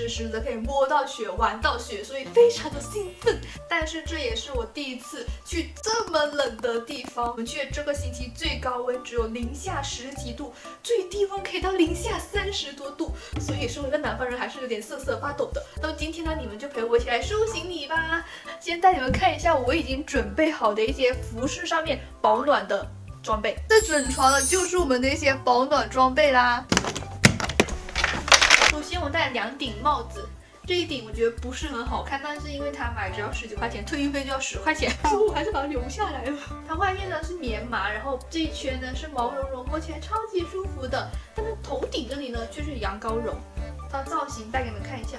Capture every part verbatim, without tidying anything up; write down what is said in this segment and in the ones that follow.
时时的可以摸到雪、玩到雪，所以非常的兴奋。但是这也是我第一次去这么冷的地方。我们去的这个星期最高温只有零下十几度，最低温可以到零下三十多度，所以身为一个南方人还是有点瑟瑟发抖的。那么今天呢，你们就陪我一起来收行李吧。先带你们看一下我已经准备好的一些服饰上面保暖的装备。这整床的就是我们的一些保暖装备啦。首先我戴了两顶帽子。这一顶我觉得不是很好看，但是因为它买只要十几块钱，退运费就要十块钱，所以我还是把它留下来了。它外面呢是棉麻，然后这一圈呢是毛茸茸，摸起来超级舒服的。但是头顶这里呢却是羊羔绒，它的造型带给你们看一下。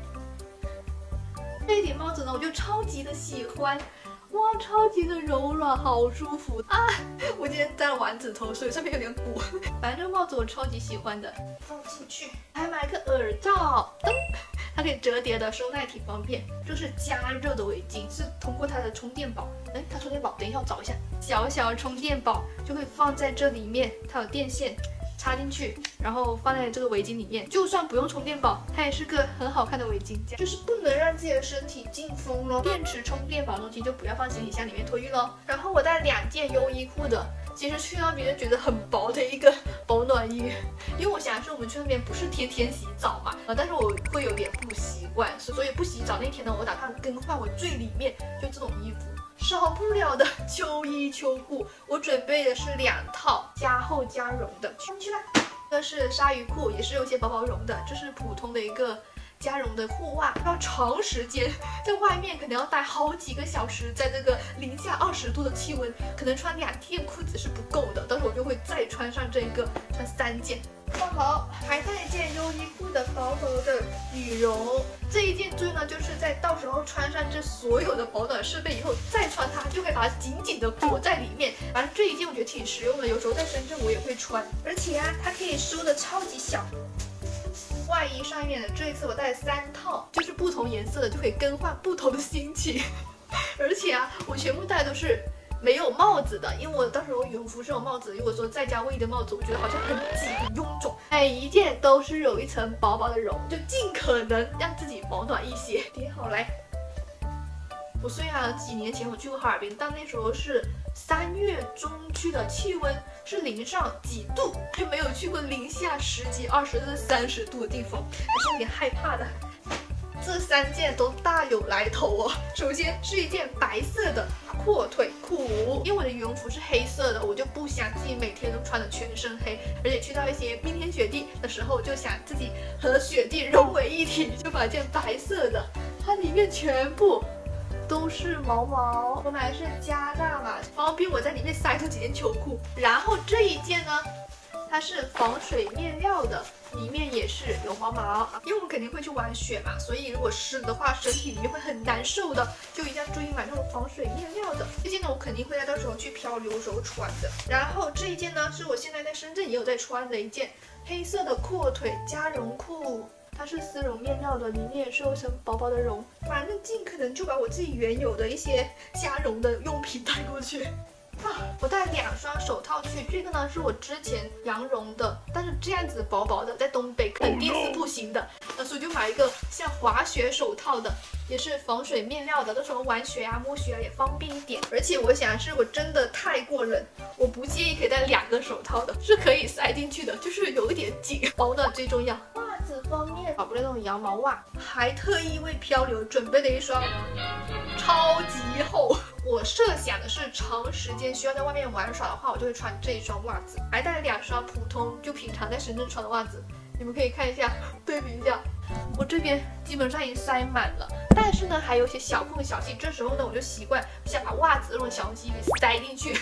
这一顶帽子呢我就超级的喜欢，哇，超级的柔软，好舒服啊！我今天戴了丸子头，所以上面有点鼓。反正这个帽子我超级喜欢的，放进去。还买了个耳罩，噔。它可以折叠的，收纳挺方便。这是加热的围巾，是通过它的充电宝。哎，它充电宝，等一下我找一下。小小的充电宝就会放在这里面，它有电线插进去，然后放在这个围巾里面。就算不用充电宝，它也是个很好看的围巾。就是不能让自己的身体进风咯。电池充电宝的东西就不要放行李箱里面托运咯。然后我带两件优衣库的。其实去那边觉得很薄的一个保暖衣，因为我想说我们去那边不是天天洗澡嘛，呃，但是我会有点不习惯，所以不洗澡那天呢，我打算更换我最里面就这种衣服，少不了的秋衣秋裤。我准备的是两套加厚加绒的，穿起来。这是鲨鱼裤，也是有些薄薄绒的，这是普通的一个。加绒的裤袜要长时间在外面，可能要待好几个小时，在这个零下二十度的气温，可能穿两天裤子是不够的。到时候我就会再穿上这一个，穿三件。放好，还带一件优衣库的薄薄的羽绒。这一件最呢，就是在到时候穿上这所有的保暖设备以后，再穿它就可以把它紧紧的裹在里面。反正这一件我觉得挺实用的，有时候在深圳我也会穿，而且啊，它可以收的超级小。外衣上面的这一次我带了三套，就是不同颜色的，就可以更换不同的心情。而且啊，我全部戴都是没有帽子的，因为我当时我羽绒服是有帽子，如果说再加卫衣的帽子，我觉得好像很挤很臃肿。每一件都是有一层薄薄的绒，就尽可能让自己保暖一些。叠好来。我虽然几年前我去过哈尔滨，但那时候是三月中去的，气温是零上几度，就没有去过零下十几、二十至三十度的地方，还是有点害怕的。这三件都大有来头哦。首先是一件白色的阔腿裤，因为我的羽绒服是黑色的，我就不想自己每天都穿的全身黑，而且去到一些冰天雪地的时候，就想自己和雪地融为一体，就把一件白色的，它里面全部。都是毛毛，我买的是加大码，方便我在里面塞出几件秋裤。然后这一件呢，它是防水面料的，里面也是有毛毛。因为我们肯定会去玩雪嘛，所以如果湿的话，身体里面会很难受的，就一定要注意买这种防水面料的。这件呢，我肯定会在到时候去漂流时候穿的。然后这一件呢，是我现在在深圳也有在穿的一件黑色的阔腿加绒裤。它是丝绒面料的，里面也是有一层薄薄的绒，反正尽可能就把我自己原有的一些加绒的用品带过去。啊，我带两双手套去，这个呢是我之前羊绒的，但是这样子薄薄的，在东北肯定是不行的，那所以就买一个像滑雪手套的，也是防水面料的，到时候玩雪啊、摸雪啊也方便一点。而且我想是我真的太过冷，我不介意可以戴两个手套的，是可以塞进去的，就是有一点紧，保暖最重要。方面，宝贝的那种羊毛袜，还特意为漂流准备了一双超级厚。我设想的是长时间需要在外面玩耍的话，我就会穿这一双袜子。还带了两双普通就平常在深圳穿的袜子，你们可以看一下，对比一下。我这边基本上已经塞满了，但是呢还有一些小空小隙，这时候呢我就习惯想把袜子这种小东西给塞进去。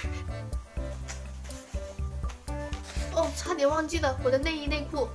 哦，差点忘记了我的内衣内裤。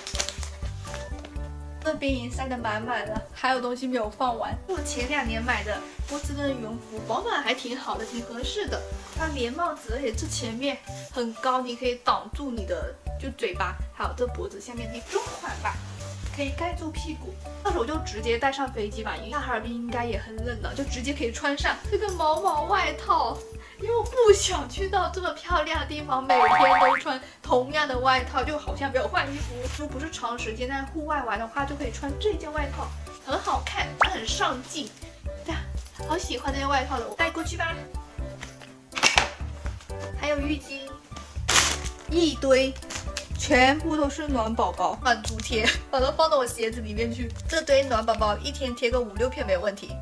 这边已经塞得满满了，还有东西没有放完。我前两年买的波司登羽绒服，保暖还挺好的，挺合适的。它连帽子，而且这前面很高，你可以挡住你的就嘴巴，还有这脖子下面那中款吧，可以盖住屁股。到时候我就直接带上飞机吧，因为哈尔滨应该也很冷了，就直接可以穿上这个毛毛外套。 因为我不想去到这么漂亮的地方，每天都穿同样的外套，就好像没有换衣服。如果不是长时间在户外玩的话，就可以穿这件外套，很好看，很上镜。对啊，好喜欢这件外套的，我带过去吧。还有浴巾，一堆。全部都是暖宝宝满足贴，把它放到我鞋子里面去。这堆暖宝宝一天贴个五六片没有问题。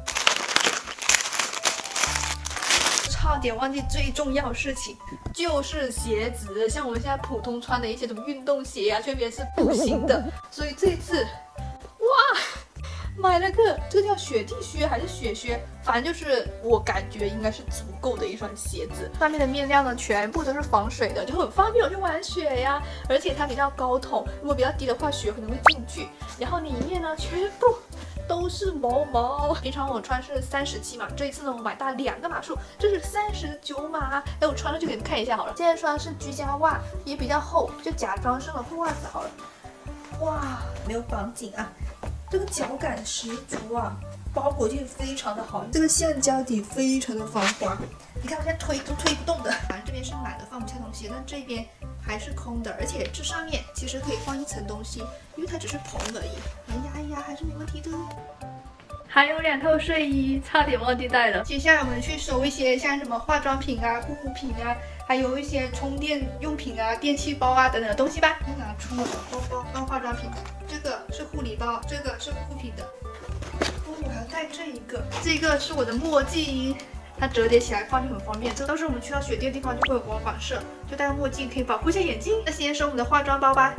差点忘记最重要的事情，就是鞋子。像我们现在普通穿的一些什么运动鞋啊，全部是不行的。所以这次，哇！买了个这个叫雪地靴还是雪靴，反正就是我感觉应该是足够的一双鞋子。上面的面料呢，全部都是防水的，就很方便我去玩雪呀。而且它比较高筒，如果比较低的话，雪可能会进去。然后里面呢，全部都是毛毛。平常我穿是三十七码，这一次呢我买大两个码数，这是三十九码。哎，我穿了就给你们看一下好了。现在穿的是居家袜，也比较厚，就假装是了护袜子好了。哇，没有绑紧啊。这个脚感十足啊，包裹性非常的好，这个橡胶底非常的防滑。你看我现在推都推不动的，反正这边是满的，放不下东西，但这边还是空的，而且这上面其实可以放一层东西，因为它只是蓬而已。哎呀哎呀，还是没问题的。还有两套睡衣，差点忘记带了。接下来我们去收一些像什么化妆品啊、护肤品啊，还有一些充电用品啊、电器包啊等等的东西吧。先拿出包包当化妆品。这个是护理包，这个是护肤品的。哦，我还要带这一个，这个是我的墨镜，它折叠起来放就很方便。这都是我们去到雪地的地方就会有光反射，就戴个墨镜可以保护一下眼睛。那先收我们的化妆包吧，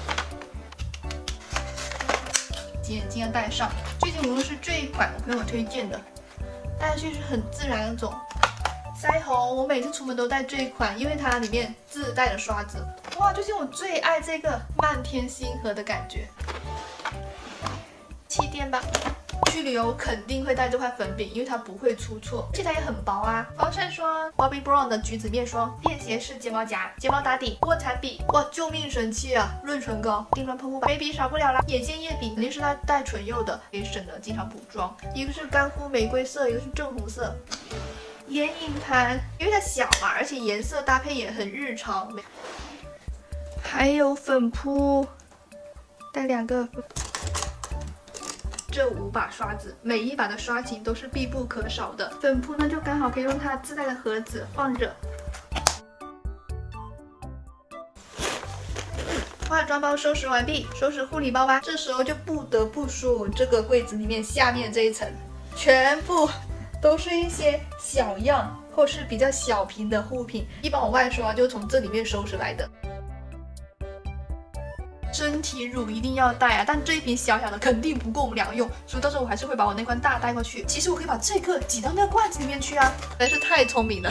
眼镜要戴上。最近我用的是这一款，我朋友推荐的，戴上去是很自然那种。腮红，我每次出门都带这一款，因为它里面自带的刷子。哇，最近我最爱这个漫天星河的感觉。气垫吧，去旅游肯定会带这块粉饼，因为它不会出错，而且它也很薄啊。防晒霜 ，Bobbi Brown 的橘子面霜，便携式睫毛夹，睫毛打底，卧蚕笔，哇，救命神器啊！润唇膏，定妆喷雾吧，眉笔少不了啦。眼线液笔肯定是它带唇釉的，可以省得经常补妆。一个是干肤玫瑰色，一个是正红色。眼影盘，因为它小嘛，而且颜色搭配也很日常。还有粉扑，带两个。这五把刷子，每一把的刷型都是必不可少的。粉扑呢，就刚好可以用它自带的盒子放着。化妆包收拾完毕，收拾护理包吧。这时候就不得不说，我这个柜子里面下面这一层，全部都是一些小样或是比较小瓶的护肤品。一般我外刷就从这里面收拾来的。身体乳一定要带啊，但这一瓶小小的肯定不够我们两个用，所以到时候我还是会把我那罐大带过去。其实我可以把这个挤到那个罐子里面去啊，真是太聪明了。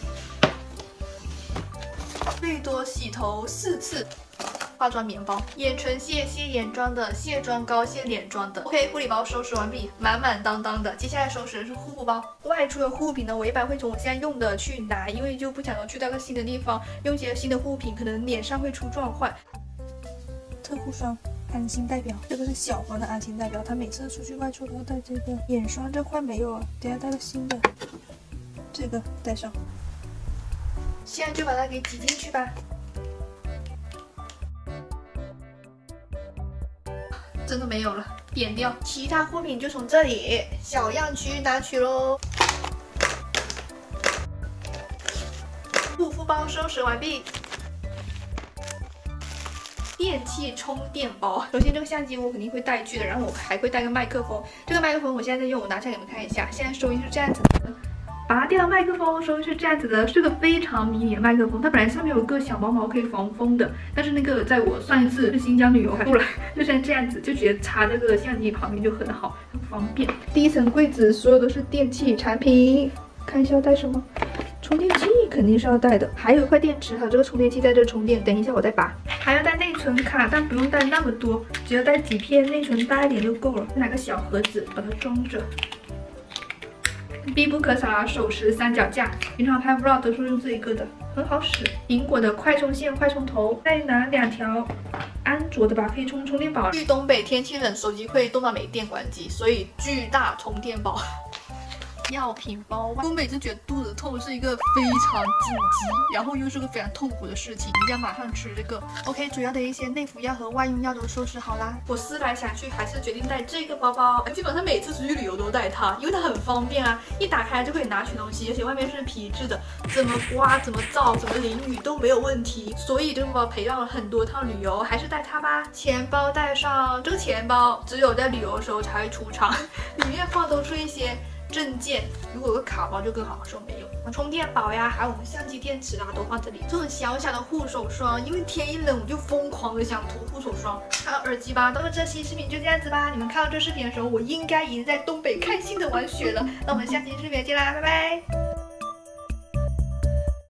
最多洗头四次。化妆棉包、眼唇卸卸眼妆的、卸妆膏、卸脸妆的。OK， 护理包收拾完毕，满满当当的。接下来收拾的是护肤包。外出的护肤品呢，我一般会从我现在用的去拿，因为就不想要去到个新的地方用一些新的护肤品，可能脸上会出状况。特护霜，安心代表，这个是小黄的安心代表，他每次出去外出都要带这个。眼霜这换没有啊，等下带个新的，这个带上。现在就把它给挤进去吧。真的没有了，扁掉。其他护肤品就从这里小样区拿取喽。护肤包收拾完毕。电器充电包，首先这个相机我肯定会带去的，然后我还会带个麦克风。这个麦克风我现在在用，我拿下给你们看一下。现在收音是这样子的，拔掉麦克风，收音是这样子的，是个非常迷你的麦克风。它本来上面有个小毛毛可以防风的，但是那个在我上一次去新疆旅游还不然就像这样子，就觉得插这个相机旁边就很好，很方便。第一层柜子所有都是电器产品，看一下要带什么。充电器肯定是要带的，还有一块电池，还有这个充电器在这充电。等一下我再拔。还要带内存卡，但不用带那么多，只要带几片内存大一点就够了。拿个小盒子把它装着。必不可少啊，手持三脚架，平常拍 vlog 都是用这一个的，很好使。苹果的快充线、快充头，再拿两条安卓的吧，可以充充电宝。去东北天气冷，手机会冻到没电关机，所以巨大充电宝。 药品包。我每次觉得肚子痛是一个非常紧急，然后又是个非常痛苦的事情，一定要马上吃这个。OK， 主要的一些内服药和外用药都收拾好啦。我思来想去，还是决定带这个包包。基本上每次出去旅游都带它，因为它很方便啊，一打开就可以拿取东西，而且外面是皮质的，怎么刮、怎么照、怎么淋雨都没有问题。所以这个包陪伴了很多趟旅游，还是带它吧。钱包带上，这个钱包只有在旅游的时候才会出场，里面放都是一些证件，如果有个卡包就更好，可是我没有。充电宝呀，还有我们相机电池啊，都放这里。这种小小的护手霜，因为天一冷我就疯狂的想涂护手霜。还有耳机吧。那么这期视频就这样子吧。你们看到这视频的时候，我应该已经在东北开心的玩雪了。那我们下期视频见啦，拜拜。